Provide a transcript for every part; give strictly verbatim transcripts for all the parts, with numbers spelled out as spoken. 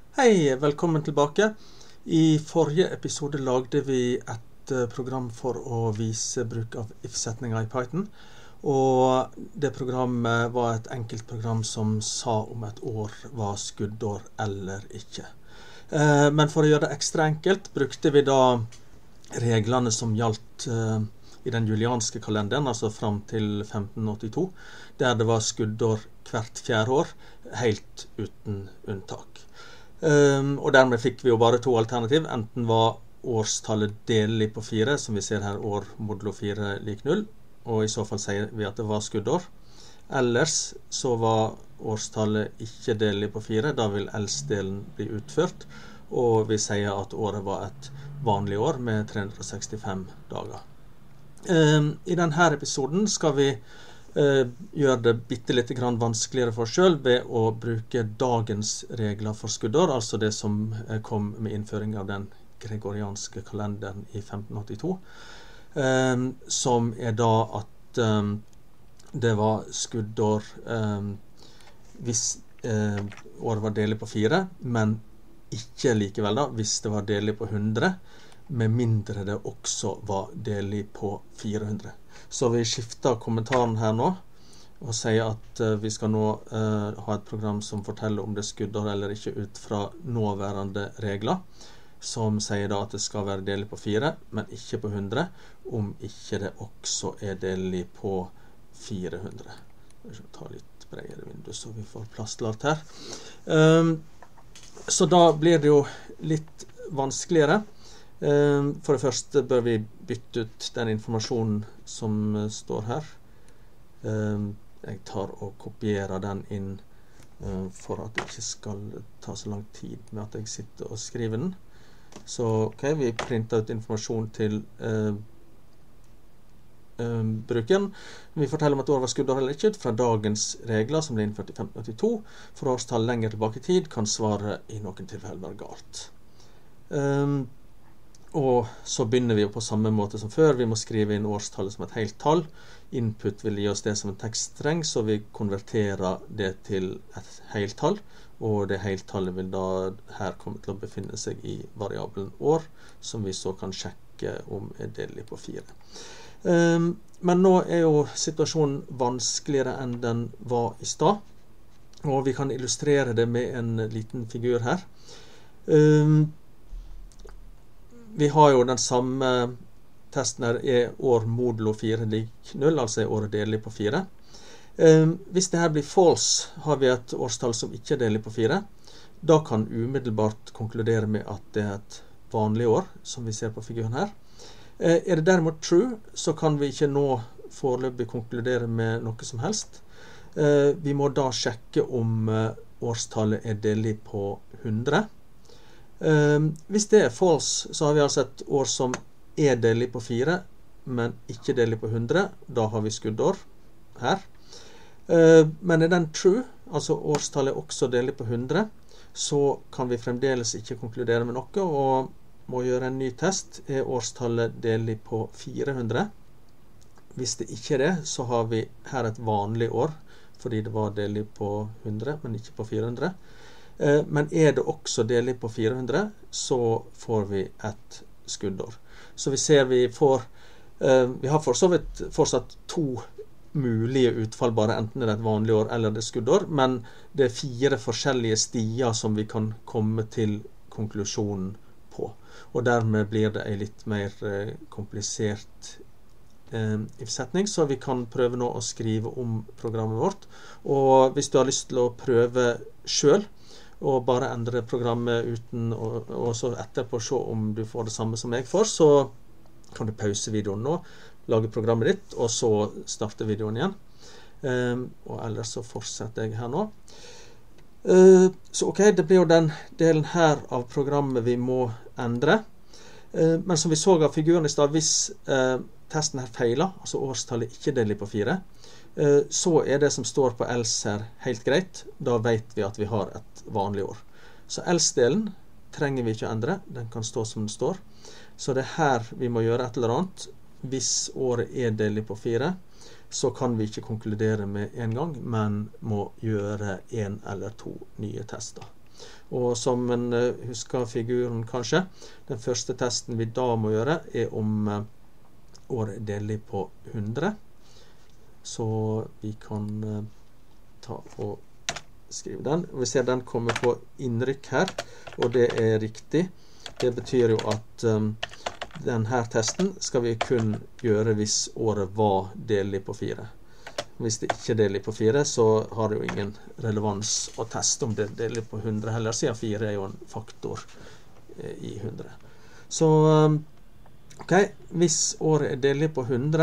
Hei, velkommen tilbake. I forrige episode lagde vi et program for å vise bruk av if-setninger i Python. Og det programmet var et enkelt program som sa om et år var skuddår eller ikke. Men for å gjøre det ekstra enkelt brukte vi da reglene som gjaldt i den julianske kalenderen, altså fram til femten åttito, der det var skuddår hvert fjerde år, helt uten unntak. Um, og dermed fikk vi jo bare to alternativ. Enten var årstallet delelig på fire, som vi ser her, år modulo fire lik null, og i så fall sier vi at det var skuddår. Ellers så var årstallet ikke delelig på fire, da vil else-delen bli utført, og vi sier at året var et vanlig år med tre hundre og sekstifem dager. Um, I denne episoden skal vi Uh, gjør det bitte litt grann vanskeligere for oss selv ved å bruke dagens regler for skuddår, altså det som uh, kom med innføring av den gregorianske kalenderen i femten åttito, um, som er da at um, det var skuddår um, hvis uh, året var delig på fire, men ikke likevel da, hvis det var delig på hundre, med mindre det også var delig på fire hundre. Så vi skifter kommentaren her nå, og sier at uh, vi skal nå uh, ha et program som forteller om det skuddår eller ikke ut fra nåværende regler, som sier da at det skal være delig på fire, men ikke på hundre, om ikke det også er delig på fire hundre. Jeg skal ta litt bredere vindu, så vi får plass til alt her. Um, så da blir det jo litt vanskeligere. For det første bør vi bytte ut den informasjonen som står her. Jeg tar og kopierer den inn for at det ikke skal ta så lang tid med at jeg sitter og skriver den. Så ok, vi printer ut informasjon til uh, uh, brukeren. Vi forteller om at året var skuddår eller ikke ut fra dagens regler som ble innført i femten åttito. For årstall lenger tilbake i tid kan svaret i noen tilfeller være galt. Um, Og så begynner vi jo på samme måte som før. Vi må skrive inn årstallet som et helt tall. Input vil gi oss det som en tekststreng, så vi konverterer det til et heltall. Og det heltallet vil da her komme til å befinne seg i variabelen år, som vi så kan sjekke om er delelig på fire. Um, men nå er jo situasjonen vanskeligere enn den var i stad. Og vi kan illustrere det med en liten figur her. Um, Vi har jo den samme testen her, er år modulo fire lik null, altså er året delelig på fire. Um, hvis det her blir false, har vi et årstall som ikke er delelig på fire. Da kan umiddelbart konkludere med at det er et vanlig år, som vi ser på figuren her. Uh, er det derimot true, så kan vi ikke nå foreløpig konkludere med noe som helst. Uh, vi må da sjekke om uh, årstallet er delelig på hundre. Um, hvis det er false, så har vi altså et år som er delelig på fire, men ikke delelig på hundre. Da har vi skuddår her. Uh, men er den true, altså årstallet er også delelig på hundre, så kan vi fremdeles ikke konkludere med noe, og må gjøre en ny test. Er årstallet delelig på fire hundre? Hvis det ikke er det, så har vi her et vanlig år, fordi det var delelig på hundre, men ikke på fire hundre. Men er det også delelig på fire hundre, så får vi et skuddår. Så vi ser vi får, vi har for så vidt fortsatt to mulige utfall, bare enten er det et vanlig år eller det er skuddår, men det er fire forskjellige stier som vi kan komme til konklusjonen på. Og dermed blir det en litt mer komplisert if-setning, så vi kan prøve nå å skrive om programmet vårt. Og hvis du har lyst til å prøve selv, og bare endre programmet uten, og, og så etterpå se om du får det samme som jeg får, så kan du pause videoen nå, lage programmet ditt, og så starte videoen igjen. Um, og ellers så fortsetter jeg her nå. Uh, så ok, det blir jo den delen her av programmet vi må endre. Uh, men som vi så av figuren i stad, hvis uh, testen her feiler, altså årstallet ikke er delelig på fire, så er det som står på else her helt greit. Da vet vi at vi har et vanlig år. Så else-delen trenger vi ikke å endre. Den kan stå som den står. Så det er her vi må gjøre et eller annet. Hvis året er delelig på fire, så kan vi ikke konkludere med en gang, men må gjøre en eller to nye tester. Og som en uh, husker figuren kanskje, den første testen vi da må gjøre er om uh, året er delelig på hundre. Så vi kan uh, ta og skrive den. Vi ser den kommer på innrykk her, og det er riktig. Det betyr jo at um, denne testen skal vi kun gjøre hvis året var delelig på fire. Hvis det ikke er delelig på fire, så har det jo ingen relevans å teste om det er delelig på hundre heller, siden fire er jo en faktor eh, i hundre. Så, ok, hvis året er delelig på hundre,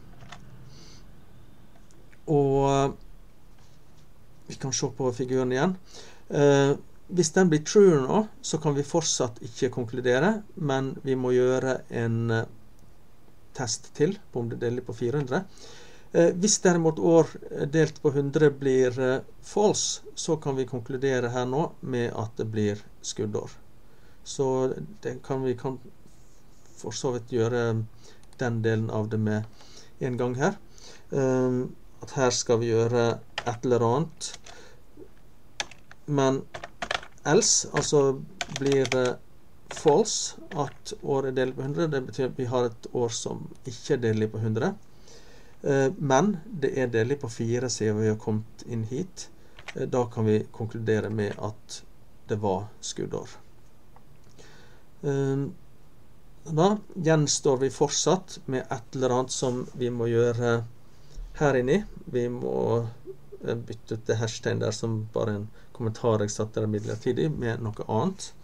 og vi kan se på figuren igjen. Eh, hvis den blir true nå, så kan vi fortsatt ikke konkludere, men vi må gjøre en uh, test til på om det er delelig på fire hundre. Eh, hvis derimot år delt på hundre blir eh, false, så kan vi konkludere her nå med at det blir skuddår. Så det kan vi kan for så vidt gjøre den delen av det med en gang her. Eh, at her skal vi gjøre et eller annet. Men else, altså blir det false at året er delt på hundre. Det betyr at vi har et år som ikke er delt på hundre. Men det er delelig på fire siden vi har kommet inn hit. Da kan vi konkludere med at det var skuddår. Da gjenstår vi fortsatt med et eller annet som vi må gjøre her inne. Vi må bytte ut det hashtag der som bare en kommentar jeg satt der midlertidig med noe annet.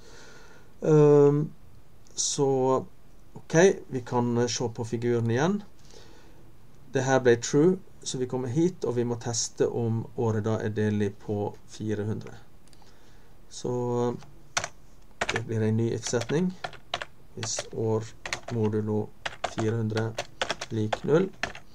Så ok, vi kan se på figuren igjen. Det her ble true, så vi kommer hit, og vi må teste om året da er delelig på fire hundre. Så det blir en ny if-setning. Hvis år modulo fire hundre lik null.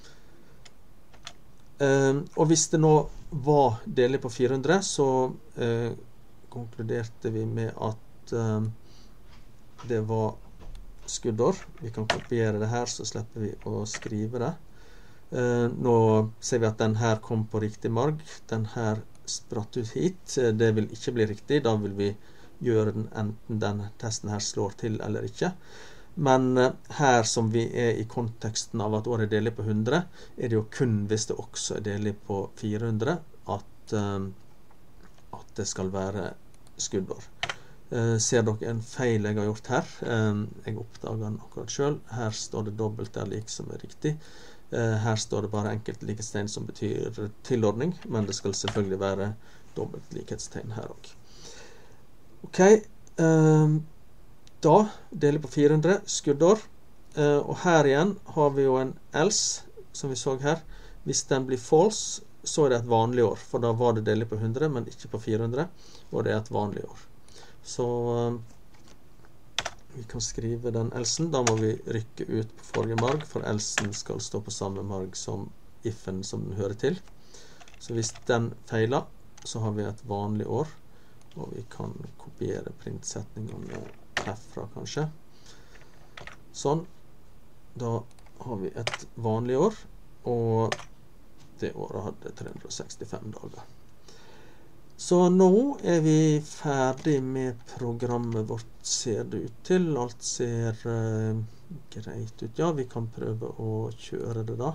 Um, og hvis det nå var delelig på fire hundre, så uh, konkluderte vi med at um, det var skuddår. Vi kan kopiere det her, så slipper vi å skrive det. Uh, nå ser vi at den her kom på riktig marg. Den her spratt ut hit. Uh, det vil ikke bli riktig. Da vil vi gjøre den enten den testen her slår til eller ikke. Men uh, her som vi er i konteksten av at året er delelig på hundre, er det jo kun hvis det også er delelig på fire hundre at, uh, at det skal være skuddår. Uh, ser dere en feil jeg har gjort her? Uh, jeg oppdager den akkurat selv. Her står det dobbelt der lik som er riktig. Uh, her står det bare enkelt likhetstegn som betyr tilordning, men det skal selvfølgelig være dobbelt likhetstegn her også. Ok, uh, da deler på fire hundre, skuddår, uh, og her igjen har vi jo en else, som vi så her. Hvis den blir false, så er det et vanlig år, for da var det deler på hundre, men ikke på fire hundre, og det er et vanlig år. Så uh, vi kan skrive den elsen. Da må vi rykke ut på forrige marg, for elsen skal stå på samme marg som ifen som den hører til. Så hvis den feiler, så har vi et vanlig år, og vi kan kopiere printsetningene herfra kanskje. Sånn. Da har vi et vanlig år, og det året hadde tre hundre og sekstifem dager. Så nå er vi ferdig med programmet vårt, ser det ut til. Alt ser uh, greit ut. Ja, vi kan prøve å kjøre det da.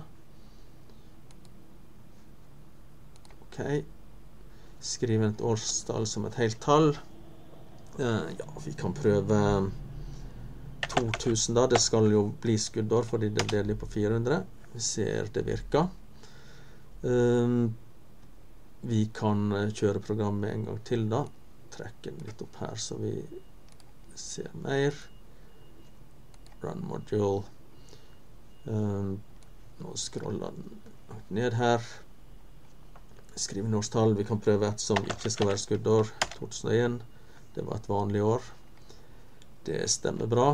Ok. Skrive et årstall som et helt tall. Uh, ja, vi kan prøve to tusen da. Det skal jo bli skuddår fordi det deler på fire hundre. Vi ser det virker. Um, Vi kan kjøre programmet en gang til da. Trekke den litt opp her så vi ser mer. Run module. Um, nå scroller den ned her. Skrive årstall. Vi kan prøve et som ikke skal være skuddår. to tusen og en. Det var et vanlig år. Det stemmer bra.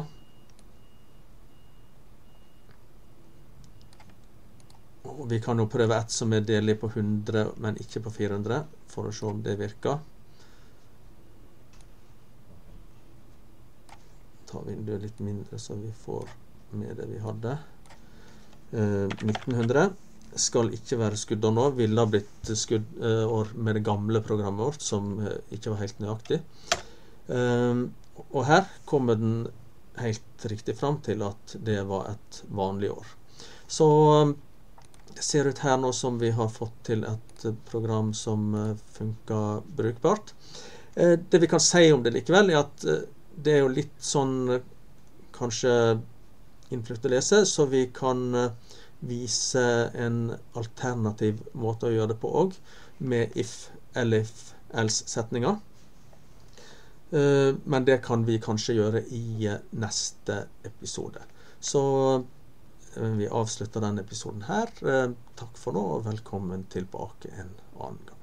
Og vi kan jo prøve et som er delelig på hundre, men ikke på fire hundre, for å se om det virker. Ta vinduet litt mindre, så vi får med det vi hadde. Eh, nitten hundre. skal ikke være skuddår nå, ville ha blitt skuddår med det gamle programmet vårt, som ikke var helt nøyaktig. Og her kommer den helt riktig fram til at det var et vanlig år. Så det ser ut her nå som vi har fått til et program som funker brukbart. Det vi kan si om det likevel er at det er jo litt sånn kanskje innflytt å lese, så vi kan vise en alternativ måte å gjøre det på også, med if, elif, else-setninger. Men det kan vi kanskje gjøre i neste episode. Så vi avslutter denne episoden her. Takk for nå, og velkommen tilbake en annen gang.